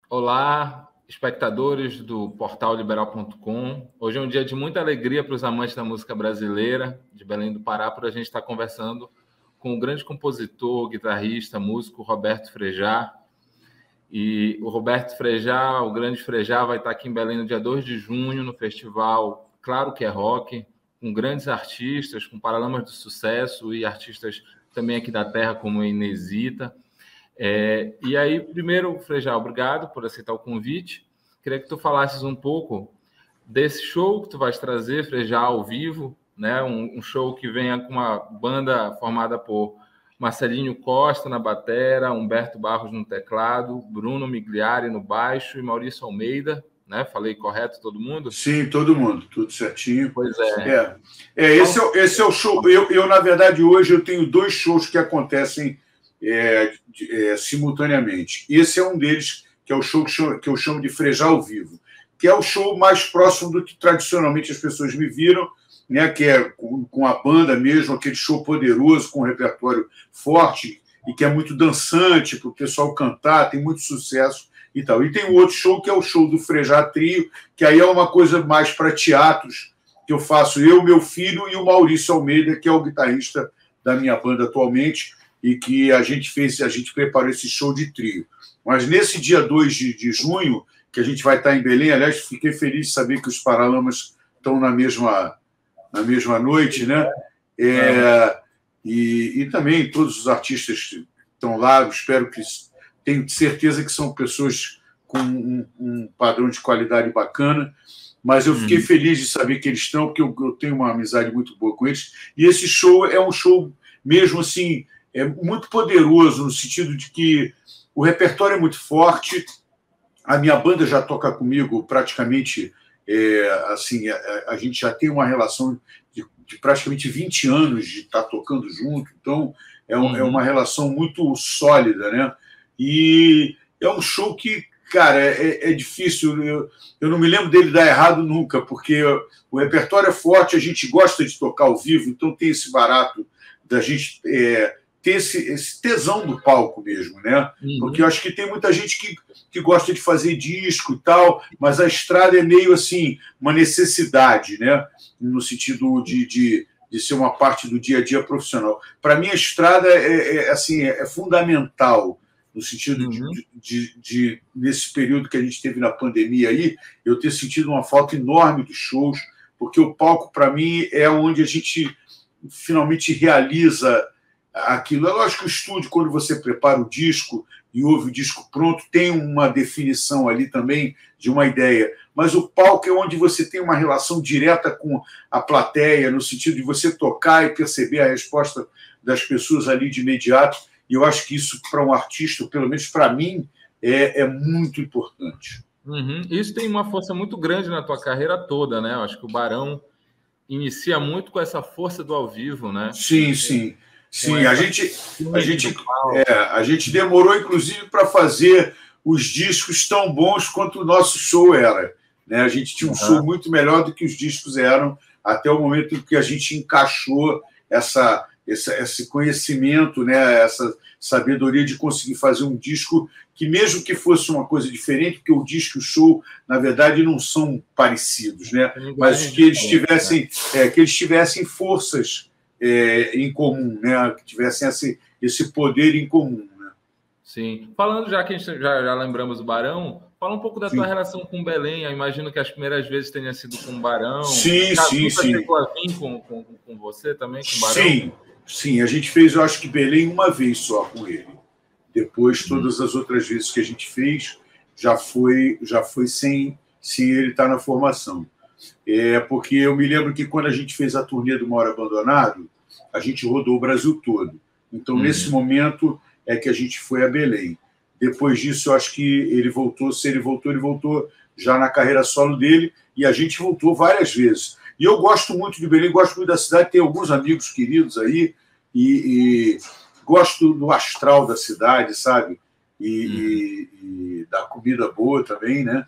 Olá, espectadores do portal liberal.com. Hoje é um dia de muita alegria para os amantes da música brasileira, de Belém do Pará, por a gente estar conversando com o grande compositor, guitarrista, músico Roberto Frejá. E o Roberto Frejá, o grande Frejá, vai estar aqui em Belém no dia 2 de junho, no festival Claro que é Rock, com grandes artistas, com Paralamas do Sucesso e artistas também aqui da terra, como a Inesita. E aí, primeiro, Frejá, obrigado por aceitar o convite. Queria que tu falasses um pouco desse show que tu vais trazer, Frejá, ao vivo, né? Um show que venha com uma banda formada por Marcelinho Costa na batera, Humberto Barros no teclado, Bruno Migliari no baixo e Maurício Almeida, né? Falei correto todo mundo? Sim, todo mundo, tudo certinho. Pois é. Esse é o show. Na verdade, hoje eu tenho dois shows que acontecem simultaneamente. Esse é um deles, que é o show que eu chamo de Frejá ao vivo, que é o show mais próximo do que tradicionalmente as pessoas me viram, né, que é com a banda mesmo, aquele show poderoso, com um repertório forte e que é muito dançante para o pessoal cantar, tem muito sucesso e tal. E tem o outro show, que é o show do Frejá Trio, que aí é uma coisa mais para teatros, que eu faço eu, meu filho e o Maurício Almeida, que é o guitarrista da minha banda atualmente, e que a gente preparou esse show de trio. Mas nesse dia 2 de junho, que a gente vai estar em Belém, aliás, fiquei feliz de saber que os Paralamas estão na mesma noite, né? E também todos os artistas que estão lá, eu espero que tenho certeza que são pessoas com um padrão de qualidade bacana, mas eu fiquei feliz de saber que eles estão, porque eu tenho uma amizade muito boa com eles, e esse show é um show mesmo assim, é muito poderoso, no sentido de que o repertório é muito forte, a minha banda já toca comigo praticamente, a gente já tem uma relação de praticamente 20 anos de estar tocando junto, então é uma relação muito sólida, né? E é um show que, cara, é difícil, eu não me lembro dele dar errado nunca, porque o repertório é forte, a gente gosta de tocar ao vivo, então tem esse barato da gente ter esse tesão do palco mesmo, né? Porque eu acho que tem muita gente que gosta de fazer disco e tal, mas a estrada é meio assim, uma necessidade, né? No sentido de ser uma parte do dia a dia profissional. Para mim, a estrada é fundamental, no sentido de nesse período que a gente teve na pandemia aí, eu ter sentido uma falta enorme dos shows, porque o palco, para mim, é onde a gente finalmente realiza aquilo. É lógico que o estúdio, quando você prepara o disco e ouve o disco pronto, tem uma definição ali também de uma ideia, mas o palco é onde você tem uma relação direta com a plateia, no sentido de você tocar e perceber a resposta das pessoas ali de imediato, e eu acho que isso, para um artista, pelo menos para mim, é muito importante. Isso tem uma força muito grande na tua carreira toda, né? Eu acho que o Barão inicia muito com essa força do ao vivo, né? Sim. A gente demorou, inclusive, para fazer os discos tão bons quanto o nosso show era, né? A gente tinha um show muito melhor do que os discos eram, até o momento em que a gente encaixou esse conhecimento, né? Essa sabedoria de conseguir fazer um disco que, mesmo que fosse uma coisa diferente, porque o disco e o show, na verdade, não são parecidos, né? Mas que eles tivessem forças em comum, né? Que tivessem esse poder em comum, né? Sim. Falando, já que a gente já lembramos do Barão, fala um pouco da tua relação com Belém. Eu imagino que as primeiras vezes tenha sido com o Barão. Sim. Chegou a vir com você também, com o Barão? Sim. A gente fez, eu acho que Belém uma vez só com ele. Depois, todas as outras vezes que a gente fez, já foi sem ele estar na formação. Porque eu me lembro que quando a gente fez a turnê do Mauro Abandonado, a gente rodou o Brasil todo. Então, nesse momento é que a gente foi a Belém. Depois disso, eu acho que ele voltou já na carreira solo dele, e a gente voltou várias vezes. E eu gosto muito de Belém, gosto muito da cidade, tenho alguns amigos queridos aí, e gosto do astral da cidade, sabe? E da comida boa também, né?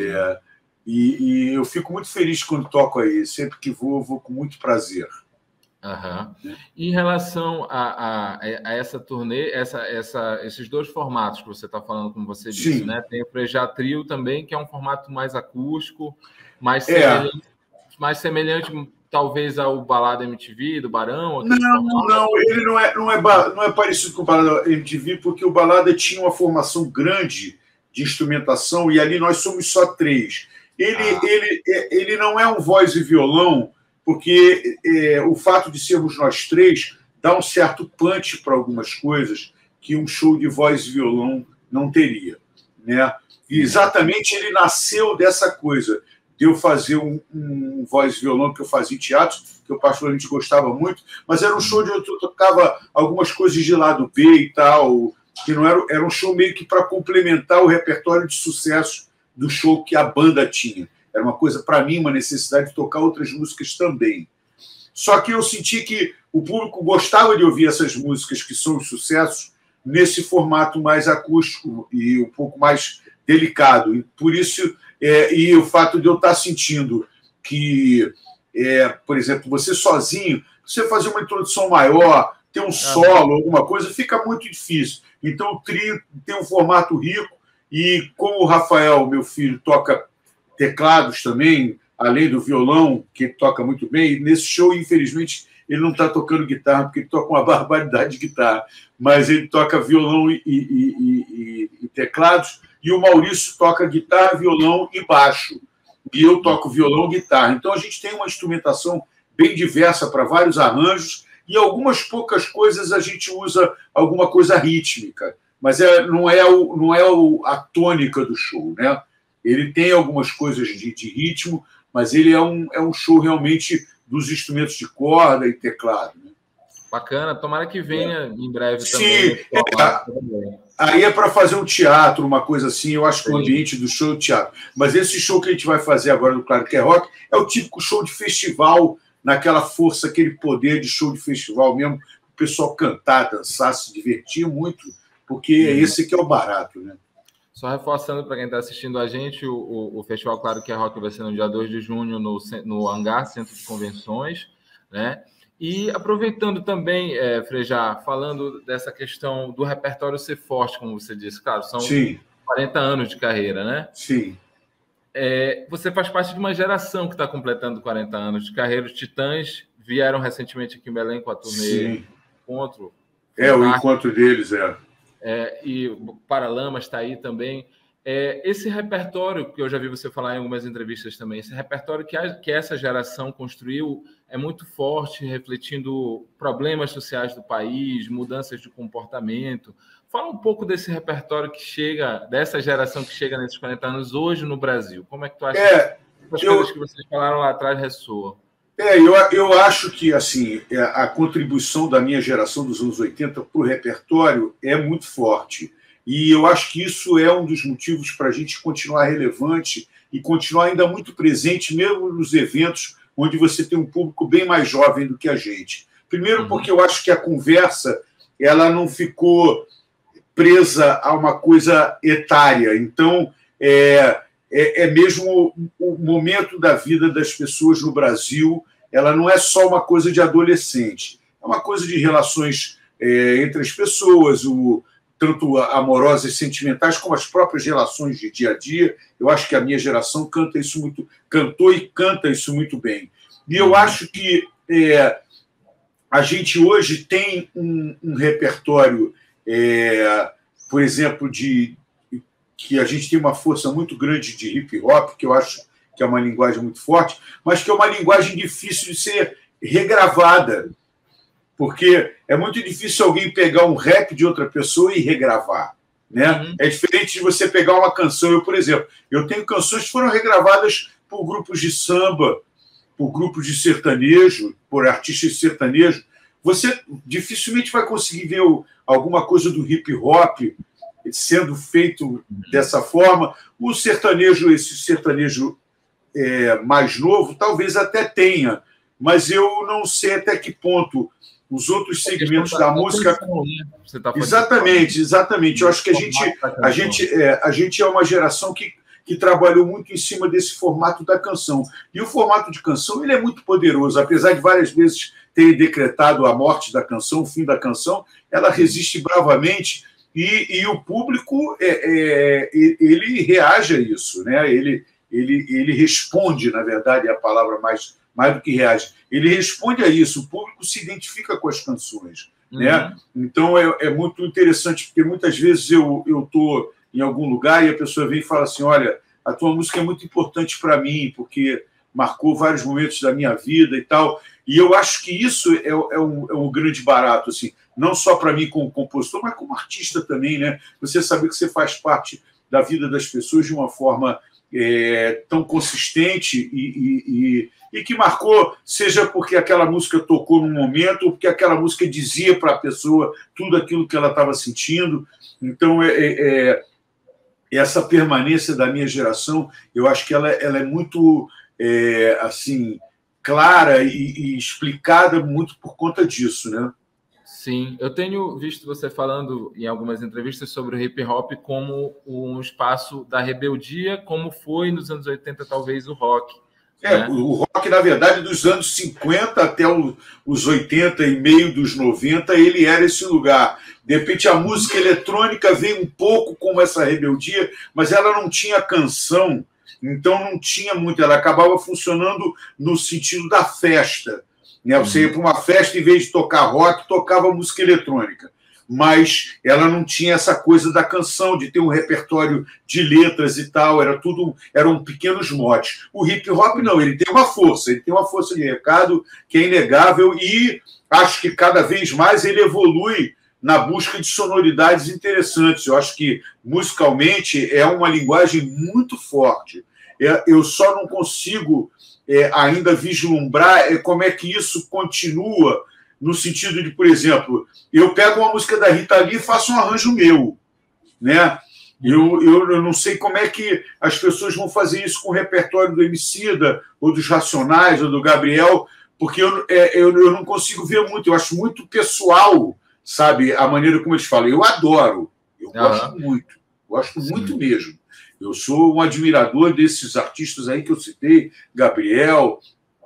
E eu fico muito feliz quando toco aí. Sempre que vou com muito prazer. Uhum. Em relação a essa turnê, esses dois formatos que você está falando, como você disse, né? Tem o Frejá Trio também, que é um formato mais acústico, mais semelhante talvez ao Balada MTV, do Barão? Não, ele não é parecido com o Balada MTV, porque o Balada tinha uma formação grande de instrumentação e ali nós somos só 3. Ele não é um voz e violão, porque o fato de sermos nós 3 dá um certo punch para algumas coisas que um show de voz e violão não teria, né? E exatamente ele nasceu dessa coisa de eu fazer um voz e violão que eu fazia em teatro, que eu particularmente gostava muito, mas era um show onde eu tocava algumas coisas de lado B e tal, que não era um show meio que para complementar o repertório de sucesso do show que a banda tinha. Era uma coisa, para mim, uma necessidade de tocar outras músicas também. Só que eu senti que o público gostava de ouvir essas músicas que são os sucessos nesse formato mais acústico e um pouco mais delicado. E por isso, e o fato de eu estar sentindo que, por exemplo, você sozinho, você fazer uma introdução maior, ter um solo, alguma coisa, fica muito difícil. Então, o trio tem um formato rico e, como o Rafael, meu filho, toca teclados também, além do violão, que ele toca muito bem, nesse show, infelizmente, ele não está tocando guitarra, porque ele toca uma barbaridade de guitarra, mas ele toca violão e teclados, e o Maurício toca guitarra, violão e baixo, e eu toco violão e guitarra. Então, a gente tem uma instrumentação bem diversa para vários arranjos, e algumas poucas coisas a gente usa alguma coisa rítmica, mas não é a tônica do show, né? Ele tem algumas coisas de ritmo, mas ele é um show realmente dos instrumentos de corda e teclado. Né? Bacana, tomara que venha em breve também. Sim, aí é para fazer um teatro, uma coisa assim, eu acho que o ambiente do show é o teatro. Mas esse show que a gente vai fazer agora no Claro que é Rock é o típico show de festival, naquela força, aquele poder de show de festival mesmo, o pessoal cantar, dançar, se divertir muito, porque esse que é o barato, né? Só reforçando para quem está assistindo a gente, o Festival Claro que é Rock vai ser no dia 2 de junho no Hangar, Centro de Convenções, né? E aproveitando também, Frejá, falando dessa questão do repertório ser forte, como você disse, claro, são 40 anos de carreira, né? Sim. Você faz parte de uma geração que está completando 40 anos de carreira. Os Titãs vieram recentemente aqui em Belém com a turnê Encontro. O encontro deles, e o Paralamas está aí também. Esse repertório, que eu já vi você falar em algumas entrevistas também, esse repertório que essa geração construiu é muito forte, refletindo problemas sociais do país, mudanças de comportamento. Fala um pouco desse repertório que chega, dessa geração que chega nesses 40 anos hoje no Brasil. Como é que tu acha que as coisas que vocês falaram lá atrás ressoam? Eu acho que assim, a contribuição da minha geração dos anos 80 para o repertório é muito forte. E eu acho que isso é um dos motivos para a gente continuar relevante e continuar ainda muito presente, mesmo nos eventos onde você tem um público bem mais jovem do que a gente. Primeiro, porque eu acho que a conversa ela não ficou presa a uma coisa etária. Então, mesmo o momento da vida das pessoas no Brasil, ela não é só uma coisa de adolescente, é uma coisa de relações entre as pessoas, tanto amorosas e sentimentais, como as próprias relações de dia a dia. Eu acho que a minha geração cantou e canta isso muito bem. E eu acho que a gente hoje tem um repertório, por exemplo, que a gente tem uma força muito grande de hip-hop, que eu acho que é uma linguagem muito forte, mas que é uma linguagem difícil de ser regravada, porque é muito difícil alguém pegar um rap de outra pessoa e regravar. Né? É diferente de você pegar uma canção. Por exemplo, eu tenho canções que foram regravadas por grupos de samba, por grupos de sertanejo, por artistas de sertanejo. Você dificilmente vai conseguir ver alguma coisa do hip-hop sendo feito dessa forma. O sertanejo, esse sertanejo mais novo, talvez até tenha, mas eu não sei até que ponto os outros segmentos da música... Exatamente. Eu acho que a gente é uma geração que que trabalhou muito em cima desse formato da canção. E o formato de canção ele é muito poderoso, apesar de várias vezes ter decretado a morte da canção, o fim da canção, ela resiste bravamente e o público ele reage a isso, né? Ele responde, na verdade, é a palavra mais do que reage. Ele responde a isso, o público se identifica com as canções. Né? Então é muito interessante, porque muitas vezes eu estou em algum lugar e a pessoa vem e fala assim, olha, a tua música é muito importante para mim, porque marcou vários momentos da minha vida e tal. E eu acho que isso é um grande barato, assim, não só para mim como compositor, mas como artista também, né? Você saber que você faz parte da vida das pessoas de uma forma tão consistente e que marcou, seja porque aquela música tocou num momento ou porque aquela música dizia para a pessoa tudo aquilo que ela estava sentindo. Então, essa permanência da minha geração, eu acho que ela é muito assim, clara e explicada muito por conta disso, né? Sim, eu tenho visto você falando em algumas entrevistas sobre o hip hop como um espaço da rebeldia, como foi nos anos 80, talvez, o rock. Né? O rock, na verdade, dos anos 50 até os 80 e meio dos 90, ele era esse lugar. De repente, a música eletrônica veio um pouco como essa rebeldia, mas ela não tinha canção, então não tinha muito. Ela acabava funcionando no sentido da festa. Né? Você ia para uma festa, em vez de tocar rock, tocava música eletrônica. Mas ela não tinha essa coisa da canção, de ter um repertório de letras e tal, eram pequenos motes. O hip hop não, ele tem uma força de recado que é inegável e acho que cada vez mais ele evolui na busca de sonoridades interessantes. Eu acho que musicalmente é uma linguagem muito forte. Eu só não consigo ainda vislumbrar como é que isso continua, no sentido de, por exemplo, eu pego uma música da Rita Lee e faço um arranjo meu, né? Eu não sei como é que as pessoas vão fazer isso com o repertório do Emicida, ou dos Racionais, ou do Gabriel, porque eu não consigo ver muito, eu acho muito pessoal, sabe, a maneira como eles falam. Eu adoro, eu gosto muito mesmo. Eu sou um admirador desses artistas aí que eu citei, Gabriel,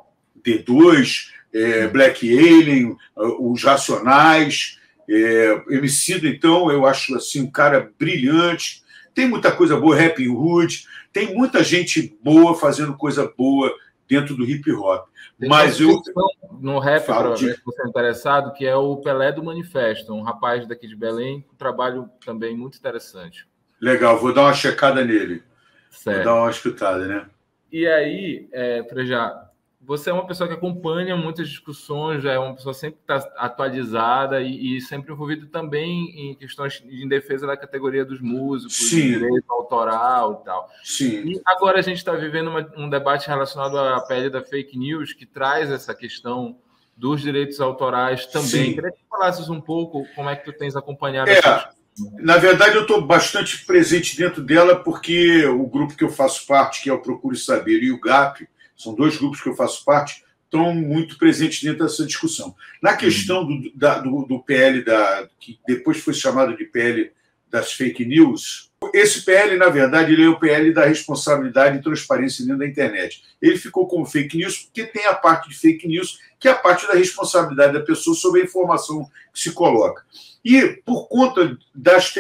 D2, Black Alien, os Racionais, Emicida, então, eu acho assim, um cara brilhante. Tem muita coisa boa, Rapping Hood, tem muita gente boa fazendo coisa boa dentro do hip hop. Mas no rap, para você é interessado, que é o Pelé do Manifesto, um rapaz daqui de Belém, um trabalho também muito interessante. Legal, vou dar uma checada nele. Certo. Vou dar uma escutada, né? E aí, Frejá, você é uma pessoa que acompanha muitas discussões, é uma pessoa sempre que está atualizada e sempre envolvida também em questões de defesa da categoria dos músicos, de direito autoral e tal. Sim. E agora a gente está vivendo um debate relacionado à pele da fake news, que traz essa questão dos direitos autorais também. Sim. Queria que tu falasses um pouco como é que tu tens acompanhado essa discussão. Na verdade, eu estou bastante presente dentro dela porque o grupo que eu faço parte, que é o Procure Saber, e o GAP, são dois grupos que eu faço parte, estão muito presentes dentro dessa discussão. Na questão do PL, que depois foi chamado de PL das fake news, esse PL, na verdade, ele é o PL da responsabilidade e transparência dentro da internet. Ele ficou como fake news porque tem a parte de fake news, que é a parte da responsabilidade da pessoa sobre a informação que se coloca. E, por conta das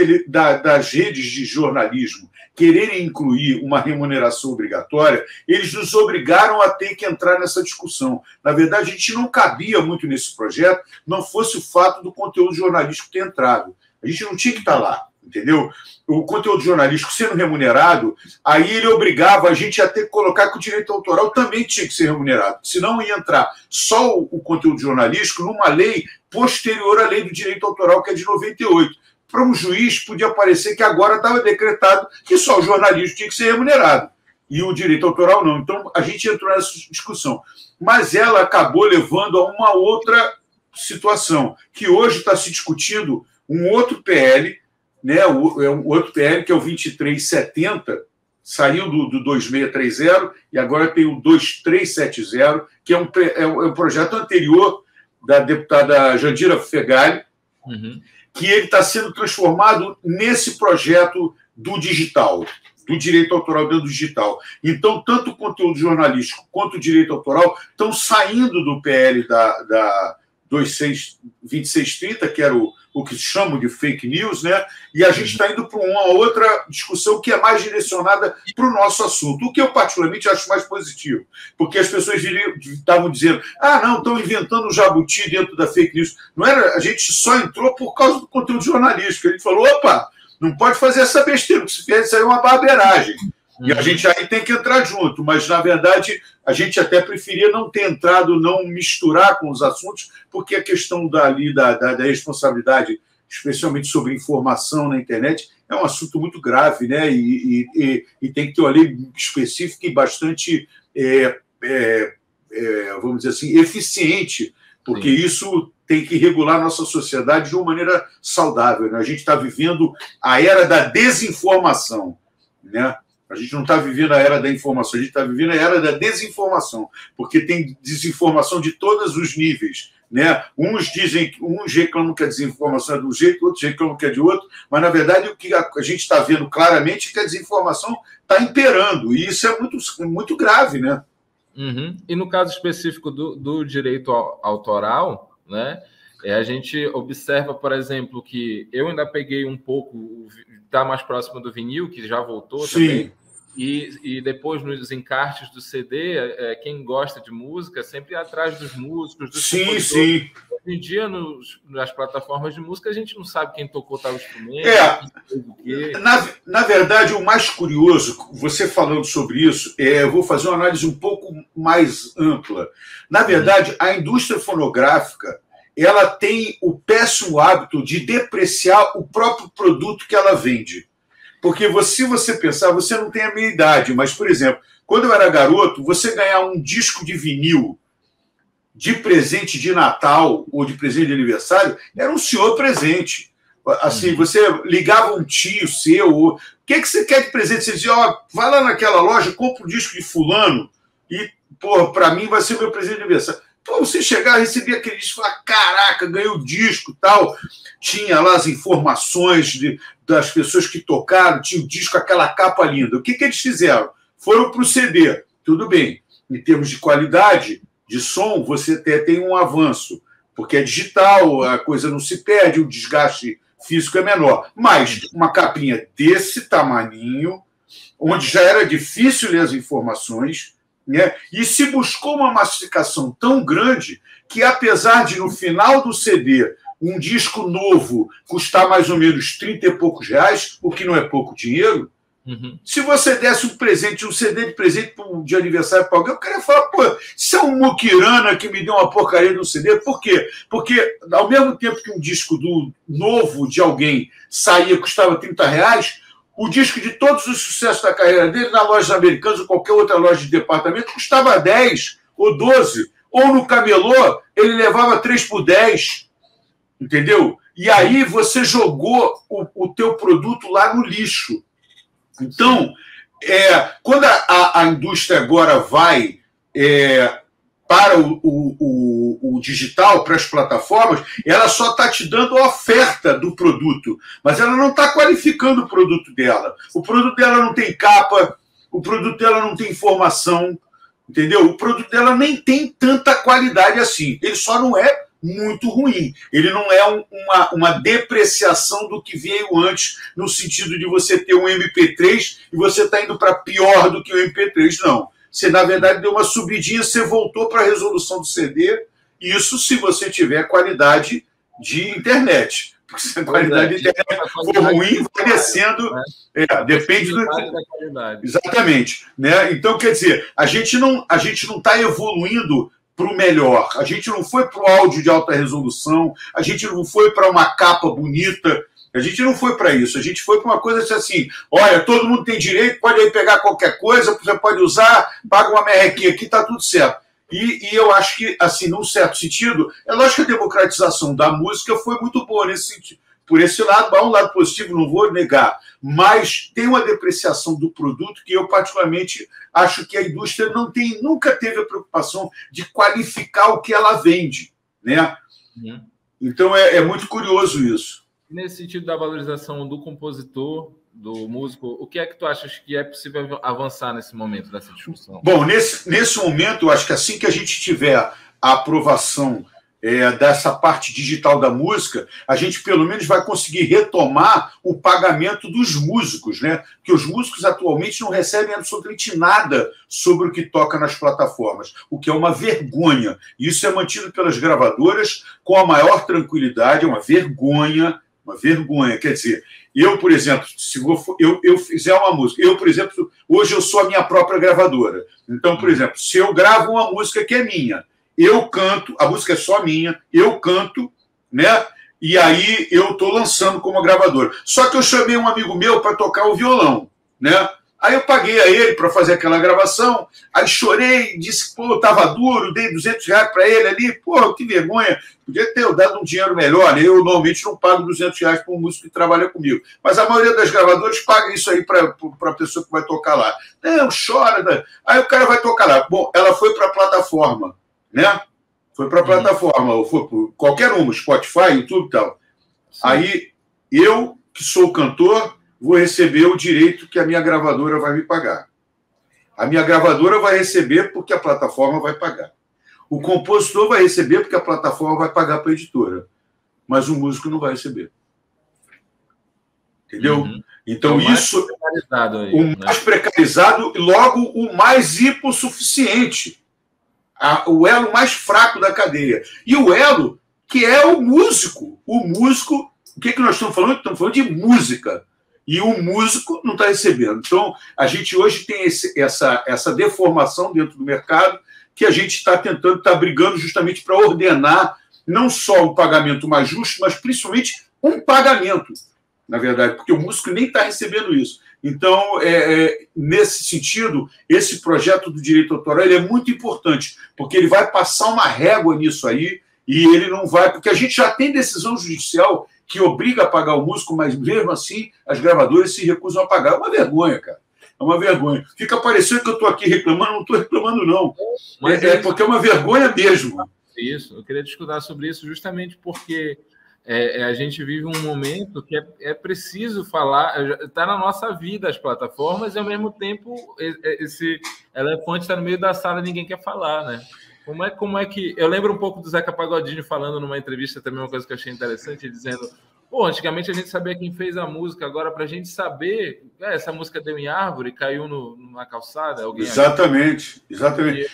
redes de jornalismo quererem incluir uma remuneração obrigatória, eles nos obrigaram a ter que entrar nessa discussão. Na verdade, a gente não cabia muito nesse projeto, não fosse o fato do conteúdo jornalístico ter entrado. A gente não tinha que estar lá, entendeu? O conteúdo jornalístico sendo remunerado, aí ele obrigava a gente a ter que colocar que o direito autoral também tinha que ser remunerado, senão ia entrar só o conteúdo jornalístico numa lei posterior à lei do direito autoral, que é de 98. Para um juiz, podia parecer que agora estava decretado que só o jornalismo tinha que ser remunerado e o direito autoral não. Então, a gente entrou nessa discussão. Mas ela acabou levando a uma outra situação, que hoje está se discutindo um outro PL, né, um outro PL, que é o 2370, saiu do 2630 e agora tem o 2370, que é um projeto anterior da deputada Jandira Fegali, que ele está sendo transformado nesse projeto do digital. do direito autoral dentro do digital. Então, tanto o conteúdo jornalístico quanto o direito autoral estão saindo do PL da 2630, que era o que chamam de fake news, né? E a gente está indo para uma outra discussão que é mais direcionada para o nosso assunto, o que eu particularmente acho mais positivo, porque as pessoas estavam dizendo, não, estão inventando um jabuti dentro da fake news. Não era, a gente só entrou por causa do conteúdo jornalístico. A gente falou, opa, não pode fazer essa besteira, porque se fizer isso aí é uma barbeiragem. E a gente aí tem que entrar junto, mas, na verdade, a gente até preferia não ter entrado, não misturar com os assuntos, porque a questão da responsabilidade, especialmente sobre informação na internet, é um assunto muito grave, né? E tem que ter uma lei específica e bastante, vamos dizer assim, eficiente, porque isso tem que regular a nossa sociedade de uma maneira saudável, né? A gente está vivendo a era da desinformação, né? A gente não está vivendo a era da informação, a gente está vivendo a era da desinformação, porque tem desinformação de todos os níveis, né? Uns reclamam que a desinformação é de um jeito, outros reclamam que é de outro, mas, na verdade, o que a gente está vendo claramente é que a desinformação está imperando, e isso é muito grave, né? Uhum. E no caso específico do direito autoral, né? A gente observa, por exemplo, que eu ainda peguei um pouco, está mais próximo do vinil, que já voltou também. E depois nos encartes do CD, quem gosta de música sempre atrás dos músicos, dos compositores. Sim. Hoje em dia, nas plataformas de música, a gente não sabe quem tocou tal instrumento. Na verdade, o mais curioso, você falando sobre isso, eu vou fazer uma análise um pouco mais ampla. Na verdade, a indústria fonográfica ela tem o péssimo hábito de depreciar o próprio produto que ela vende. Porque se você pensar, você não tem a minha idade, mas, por exemplo, quando eu era garoto, você ganhar um disco de vinil de presente de Natal ou de presente de aniversário era um senhor presente. Assim, você ligava um tio seu, o que você quer de presente? Você dizia, vai lá naquela loja, compra um disco de fulano e, para mim vai ser meu presente de aniversário. Então, você chegar, receber aquele disco e falar, caraca, ganhei o disco e tal. Tinha lá as informações das pessoas que tocaram, tinha o disco, aquela capa linda. O que eles fizeram? Foram para o CD. Tudo bem. Em termos de qualidade de som, você tem um avanço, porque é digital, a coisa não se perde, o desgaste físico é menor. Mas uma capinha desse tamaninho, onde já era difícil ler as informações, né? E se buscou uma massificação tão grande que, apesar de, no final do CD, um disco novo custar mais ou menos 30 e poucos reais, o que não é pouco dinheiro, se você desse um CD de presente de aniversário para alguém, o cara ia falar, isso é um muquirana que me deu uma porcaria no CD. Por quê? Porque, ao mesmo tempo que um disco novo de alguém saía custava 30 reais, o disco de todos os sucessos da carreira dele, na loja americana ou qualquer outra loja de departamento, custava 10 ou 12. Ou no camelô, ele levava 3 por 10. Entendeu? E aí você jogou o teu produto lá no lixo. Então, quando a indústria agora vai para o digital, para as plataformas, ela só está te dando a oferta do produto, mas ela não está qualificando o produto dela. O produto dela não tem capa, o produto dela não tem informação, entendeu? O produto dela nem tem tanta qualidade assim. Ele só não é muito ruim. Ele não é uma depreciação do que veio antes, no sentido de você ter um MP3 e você está indo para pior do que o MP3. Não. Você, na verdade, deu uma subidinha, você voltou para a resolução do CD, isso se você tiver qualidade de internet. Porque se a qualidade de internet for ruim, vai descendo. Depende da qualidade. Exatamente. Né? Então, quer dizer, a gente não está evoluindo para o melhor. A gente não foi para o áudio de alta resolução, a gente não foi para uma capa bonita, a gente não foi para isso. A gente foi para uma coisa assim, olha, todo mundo tem direito, pode aí pegar qualquer coisa, você pode usar, paga uma merrequinha aqui, está tudo certo. E eu acho que, assim, num certo sentido, é lógico que a democratização da música foi muito boa nesse sentido. Por esse lado, há um lado positivo, não vou negar, mas tem uma depreciação do produto que eu, particularmente, acho que a indústria nunca teve a preocupação de qualificar o que ela vende, né? Então, é muito curioso isso. Nesse sentido da valorização do compositor, do músico, o que é que tu achas que é possível avançar nesse momento dessa discussão? Bom, nesse momento, eu acho que assim que a gente tiver a aprovação dessa parte digital da música, a gente pelo menos vai conseguir retomar o pagamento dos músicos, né? Porque os músicos atualmente não recebem absolutamente nada sobre o que toca nas plataformas, o que é uma vergonha. Isso é mantido pelas gravadoras com a maior tranquilidade, é uma vergonha. Uma vergonha. Quer dizer, eu, por exemplo, se eu fizer uma música, eu, por exemplo, hoje eu sou a minha própria gravadora. Então, por exemplo, se eu gravo uma música que é minha, eu canto, a música é só minha, eu canto, né? E aí eu estou lançando como gravadora. Só que eu chamei um amigo meu para tocar o violão, né? Aí eu paguei a ele para fazer aquela gravação, aí chorei, disse que pô, estava duro, dei R$200 para ele ali, pô, que vergonha, podia ter dado um dinheiro melhor, né? Eu normalmente não pago R$200 para um músico que trabalha comigo, mas a maioria das gravadoras paga isso aí para a pessoa que vai tocar lá. Não, chora, né? Aí o cara vai tocar lá. Bom, ela foi para a plataforma, né? Foi para a plataforma, ou foi por qualquer uma, Spotify, YouTube e tal. Sim. Aí eu, que sou cantor, vou receber o direito que a minha gravadora vai me pagar. A minha gravadora vai receber porque a plataforma vai pagar. O compositor vai receber porque a plataforma vai pagar para a editora. Mas o músico não vai receber. Entendeu? Então, isso... Aí, o mais precarizado e, logo, o mais hipossuficiente. O elo mais fraco da cadeia. E o elo que é o músico. O músico... O que nós estamos falando? Estamos falando de música. E o músico não está recebendo. Então, a gente hoje tem essa deformação dentro do mercado que a gente está tentando, está brigando justamente para ordenar não só um pagamento mais justo, mas principalmente um pagamento, na verdade, porque o músico nem está recebendo isso. Então, nesse sentido, esse projeto do direito autoral ele é muito importante, porque ele vai passar uma régua nisso aí e ele não vai... Porque a gente já tem decisão judicial que obriga a pagar o músico, mas mesmo assim as gravadoras se recusam a pagar. É uma vergonha, cara. É uma vergonha. Fica parecendo que eu estou aqui reclamando, não estou reclamando, não. Mas porque é uma vergonha mesmo. Isso, eu queria discutir sobre isso justamente porque a gente vive um momento que é preciso falar, está na nossa vida as plataformas e, ao mesmo tempo, esse elefante está no meio da sala e ninguém quer falar, né? Como é que... Eu lembro um pouco do Zeca Pagodinho falando numa entrevista também, uma coisa que eu achei interessante, dizendo, pô, antigamente a gente sabia quem fez a música, agora para a gente saber, essa música deu em árvore, caiu na calçada, alguém... Exatamente, exatamente.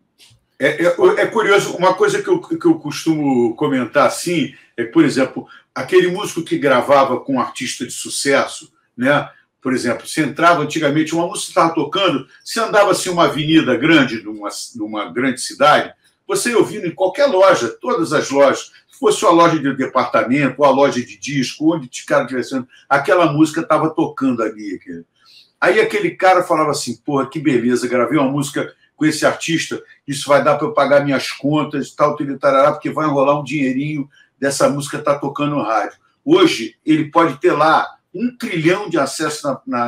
É curioso, uma coisa que eu costumo comentar assim, por exemplo, aquele músico que gravava com um artista de sucesso, né? Por exemplo, você entrava antigamente, uma música estava tocando, você andava assim uma avenida grande, numa grande cidade, você ia ouvindo em qualquer loja, todas as lojas, se fosse uma loja de departamento, ou a loja de disco, onde o cara estivesse, aquela música estava tocando ali. Aí aquele cara falava assim, porra, que beleza, gravei uma música com esse artista, isso vai dar para eu pagar minhas contas, tal, tarará, porque vai enrolar um dinheirinho dessa música tá tocando no rádio. Hoje, ele pode ter lá 1 trilhão de acessos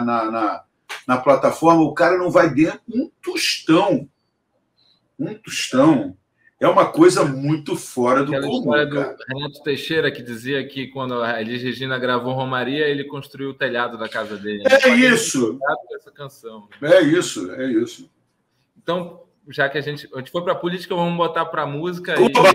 na plataforma, o cara não vai dentro um tostão. Um tostão. É uma coisa muito fora do comum, história cara. Do Renato Teixeira, que dizia que quando a Elis Regina gravou Romaria, ele construiu o telhado da casa dele. É isso. Essa canção. É isso, é isso. Então, já que a gente foi para a política, vamos botar para a música.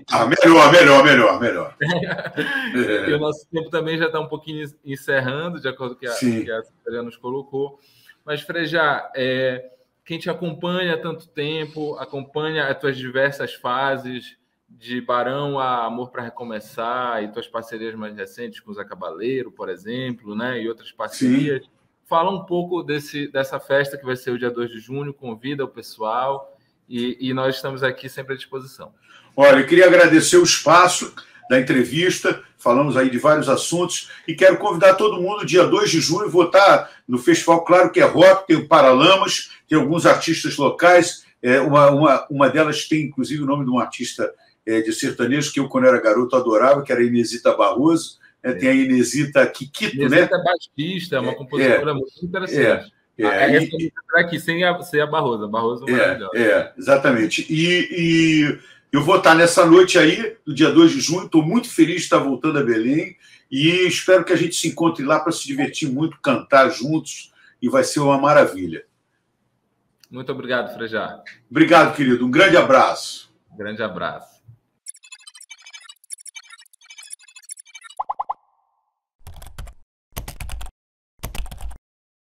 Melhor. E o nosso tempo também já está um pouquinho encerrando, de acordo com que a Secretaria nos colocou. Mas, Frejá, quem te acompanha há tanto tempo, acompanha as tuas diversas fases, de Barão a Amor para Recomeçar, e tuas parcerias mais recentes com o Zé Cabaleiro, por exemplo, né, e outras parcerias. Sim. Fala um pouco dessa festa que vai ser o dia 2 de junho, convida o pessoal, e nós estamos aqui sempre à disposição. Olha, eu queria agradecer o espaço da entrevista, falamos aí de vários assuntos, e quero convidar todo mundo, dia 2 de junho, vou estar no festival, claro que é rock, tem o Paralamas, tem alguns artistas locais, uma delas tem, inclusive, o nome de um artista de sertanejo, que eu, quando era garoto, adorava, que era a Inesita Barroso, tem a Inesita Kikito, né? Inesita Batista, uma compositora muito interessante. Essa música aqui, sem a Barroso. A Barroso é maravilhosa. Exatamente. E Eu vou estar nessa noite aí, no dia 2 de junho. Estou muito feliz de estar voltando a Belém e espero que a gente se encontre lá para se divertir muito, cantar juntos, e vai ser uma maravilha. Muito obrigado, Frejá. Obrigado, querido. Um grande abraço. Grande abraço.